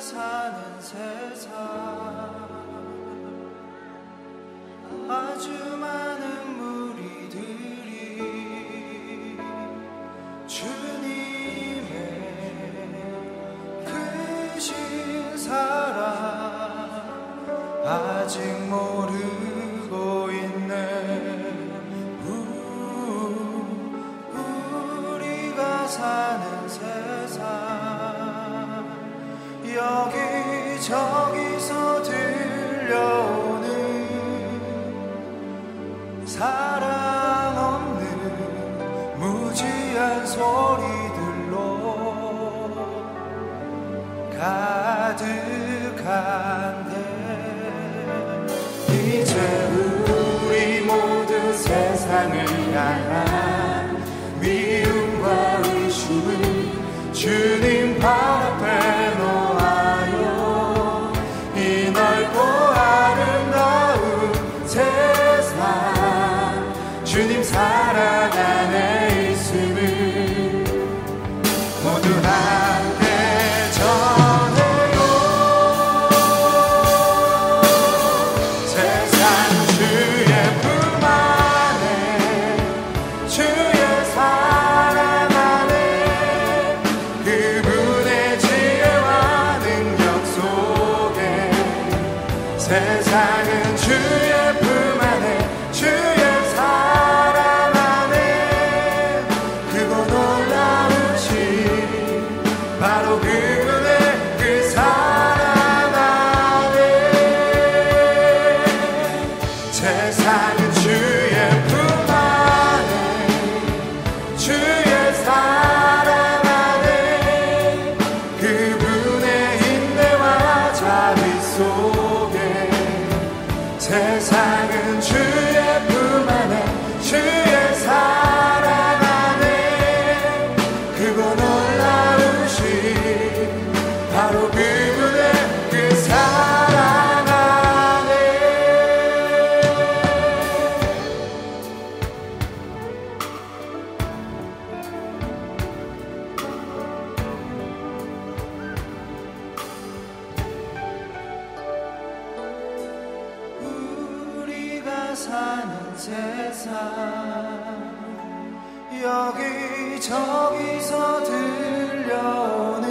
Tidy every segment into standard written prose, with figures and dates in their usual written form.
사는 세상, 아주 많은 무리들이 주님의 크신 사랑 아직 모르고 있네. 우리가 사는 세상, 여기저기서 들려오는 사랑 없는 무지한 소리들로 가득한데, 이제 우리 모두 세상을 향한 미움과 의심을 주님 발 앞에 놓아요. 이 넓고 아름다운 세상, 주님 사랑 안에 있음을 모두 함께 전해요. 세상 주의 품 안에, 주의 사랑 안에, 그분의 지혜와 능력 속에, 세상은 주의 품 안에, 주의 사랑 안에, 크고 놀라우신 바로 그분의 그 사랑 안에, 세상은 주의 품 안에, 주의 사랑 안에, 그분의 인내와 자비 속에, 세상은 주의 품 안에, 주의 사랑 안에, 크고 놀라우신 바로 그분의 그 사랑 안에. 우리가 사는 세상, 여기저기서 들려오는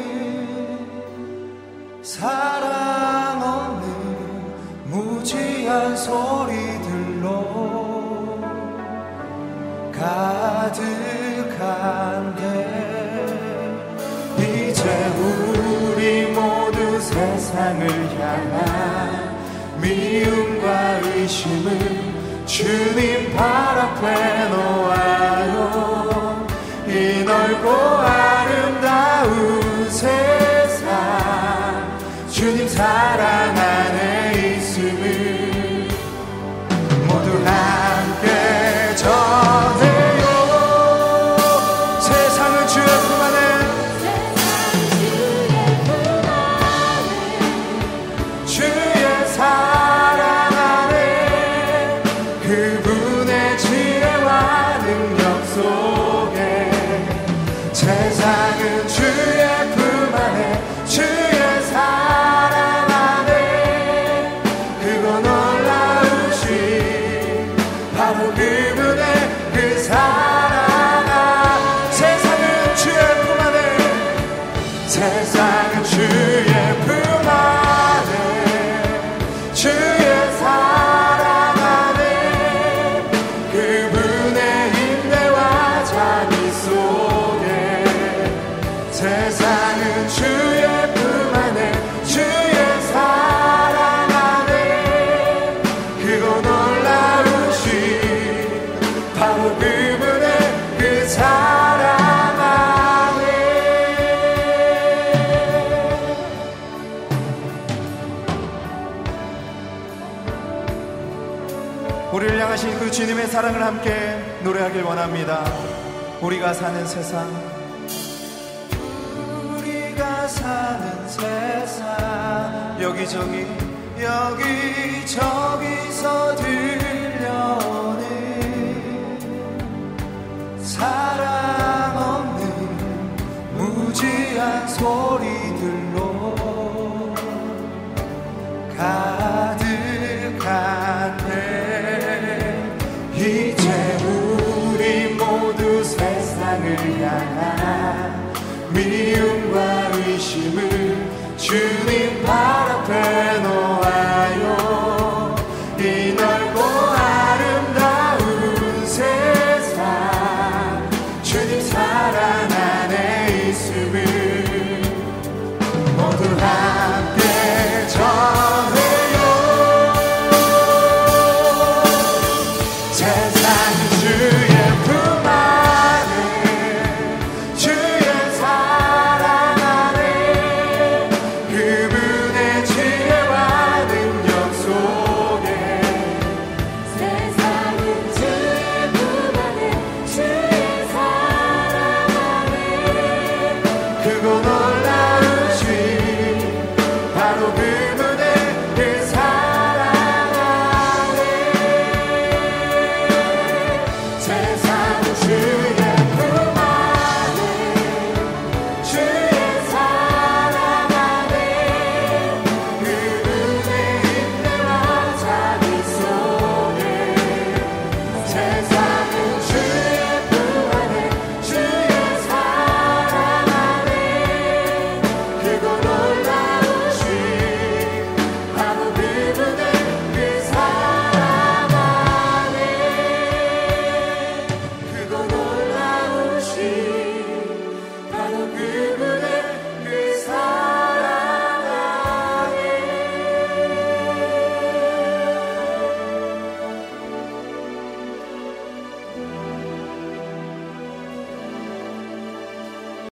사랑 없는 무지한 소리들로 가득한데, 이제 우리 모두 세상을 향한 미움과 의심을 주님 발 앞에 놓아요. 이 넓고 아름다운 세상, 주님 사랑 안에 있음을 모두 함께 전해요. 세상은 주의 품 안에, 주의 사랑 안에, 그분의 지혜와 능력 속에, 세상은 주의 품 안에, 주의 사랑 안에, 크고 놀라우신 바로 그분의 그 사랑 안에, 세상은 주의 품 안에, 세상은 주의 품 안에, 주의 사랑 안에, 그분의 인내와 자비 속에, 세상은 주의 품 안에, 주의 사랑 안에, 크고 놀라우신 바로 그분의 그 사랑 안에. 우리를 향하신 그 주님의 사랑을 함께 노래하길 원합니다. 우리가 사는 세상, 우리가 사는 세상, 여기저기서 들려오는 사랑 없는 무지한 소리들로 세상을 향한 미움과 의심을 주님 발 앞에 놓아요. 이 넓고 아름다운 세상 주님 사랑